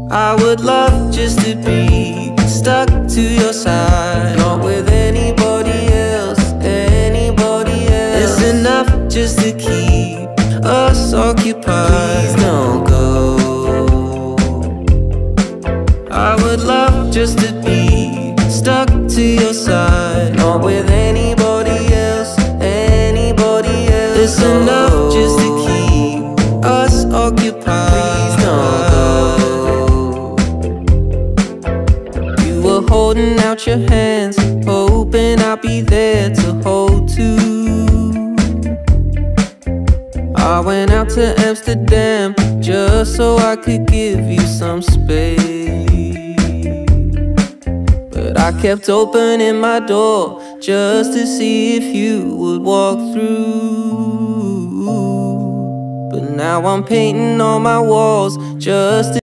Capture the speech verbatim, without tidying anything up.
I would love just to be stuck to your side, not with anybody else, anybody else. It's enough just to keep us occupied. Please don't go. I would love just to be stuck to your side, not with anybody else, anybody else. It's enough just to keep us occupied. Please don't go. You were holding out your hands, hoping I'd be there to hold too. I went out to Amsterdam just so I could give you some space, but I kept opening my door just to see if you would walk through. But now I'm painting on my walls just to